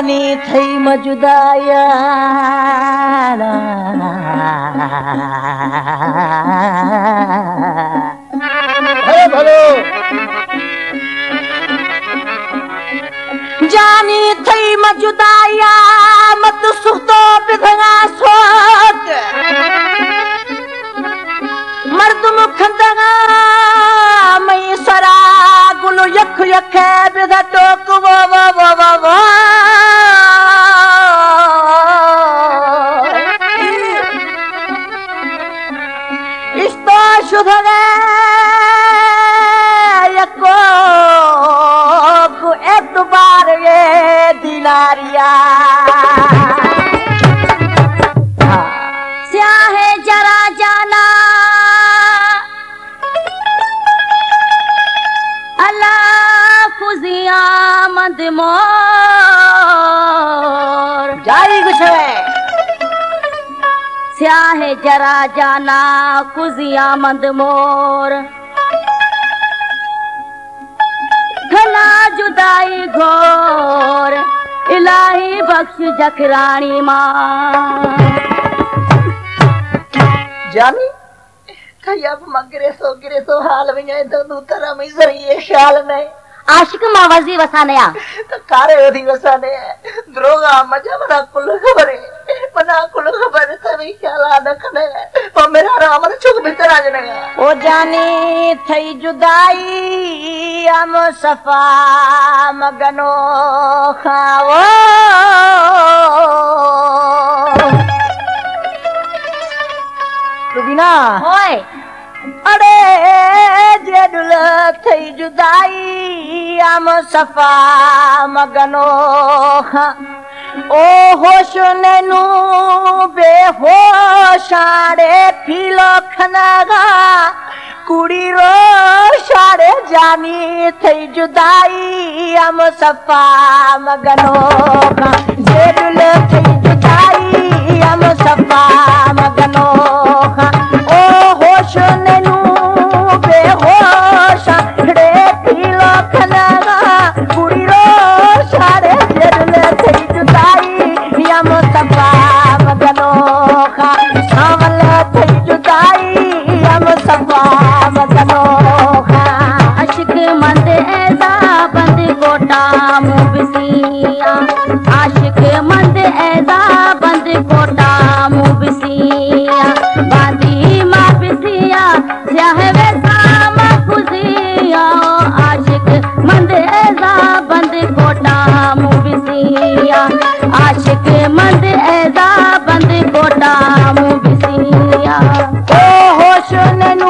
जानी थई मजुदाया भलो जानी थई मजुदाया मत सुतो बिधगा सोत मर्द मुखंदगा मई सरा गुलो यख यख बिध टोक वो इस्तो शुभगे यको एतबार ये दिनारिया स्याहे जरा जाना अल्लाह खुजिया मद मोर जारी गुछवे स्याहे जरा जाना खुजिया मद मोर घना जुदाई घोर इलाही बख्श जखरानी मां जानी कहीं अब गिरे सो हाल में जाए तो दूसरा में सही है ख्याल नहीं आशिक मावजी वसानया तो कारे होती वसाने द्रोगा मजा बना कुल खबर है सभी ख्याल आना खने और मेरा राम चुक भीतर आ जाएगा ओ जानी थई जुदाई हम सफा मगनो खाओ रुबीना होय अरे जेडुल थई जुदाई हम सफा मगनो खा ओ होश नैनू बेहोशाड़े फीलो खनगा कुड़ी रो शाड़े जानी थई जुदाई हम सफा मगनो खा जेडुल थई जुदाई हम सफा मगनो खा ओ होश नैनू बेहोशाड़े फीलो खनगा कुड़ी रो शाड़े जेडुल थई जुदाई हम सफा मगनो खा सावल थई जुदाई हम सफा मगनो खा अशिक मंद ऐसा बंद कोटा मुबसिया आशिक मंद ऐसा बंद कोटा मुबसिया बांदी मां बिसिया चाहे साम खुशिया आशिक मंद ऐसा बंद कोटा मुबसिया आशिक मंद ऐसा बंद कोटा मुबसिया ओ होश नैनू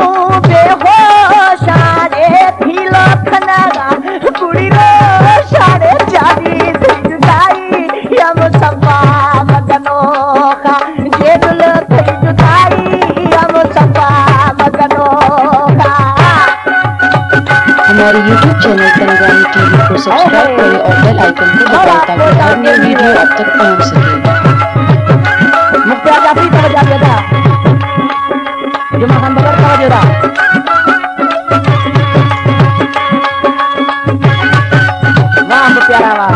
बेहोशाड़े फीलो खनगा कुड़ी रो शाड़े जानी थई जुदाई हम सफा मगनो खा जेडुल थई जुदाई हम सफा मगनो खा हमारे YouTube चैनल संग्रामी टीवी को सब्सक्राइब करें और बेल आइकन को दबाएं ताकि हर नई वीडियो अब तक पहुंच सके। मुक्ता जाफरी का बजा देता जुमा खान बगर का बजा वाह प्यारा वाह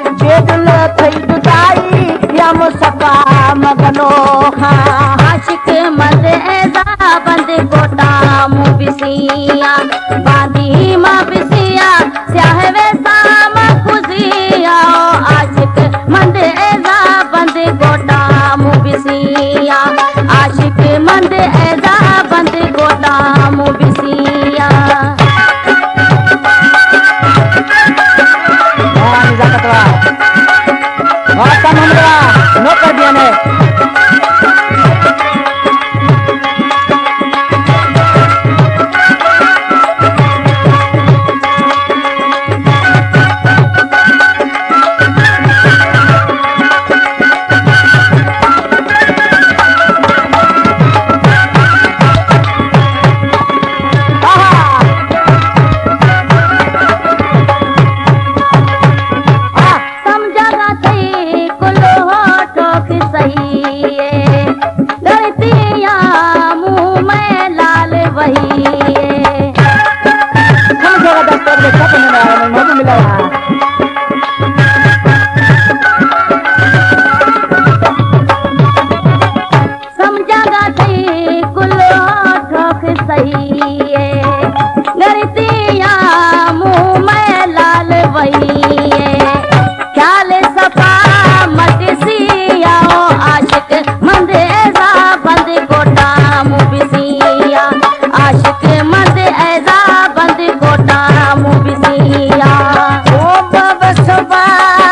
मगनो हाँ आशिक माँ बिसिया स्याह वे साम खुजिया आशिक मंद ऐजा बंद गोटा मुँह बिसिया आशिक मंद ऐजा बंद गोटा मुँह बिसिया नौकर दिया ने समझागा थई कुलो ठोक सही गलतियां मुँह में लाल वही ख्याल सफा मत सिया आशिक मंद ऐसा बंद गोटा मुँह बिसिया आशिक मंद ऐसा बंद गोटा मुँह बिसिया ओ बाबा सफा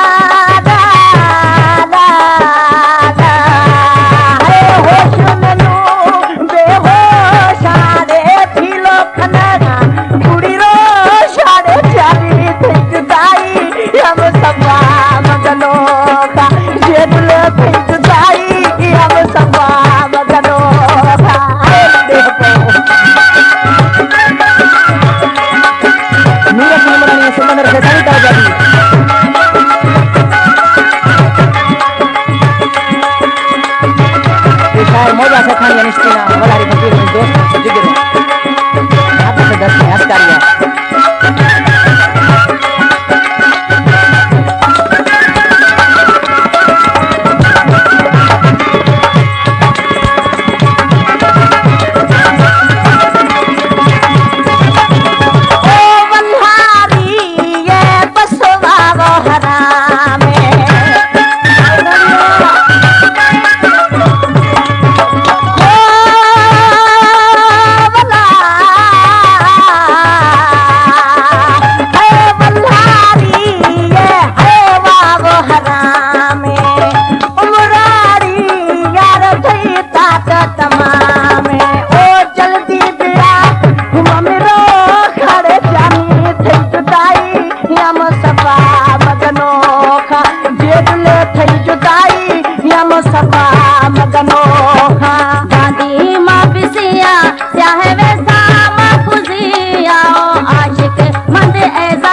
मोजा से खानी निश्चिना वलारी फकीर में दोस्त जिगरे आप से 10 में अस्कारिया गांधी माँ बिसिया स्याह वे साम खुजिया आशिक मंद ऐसा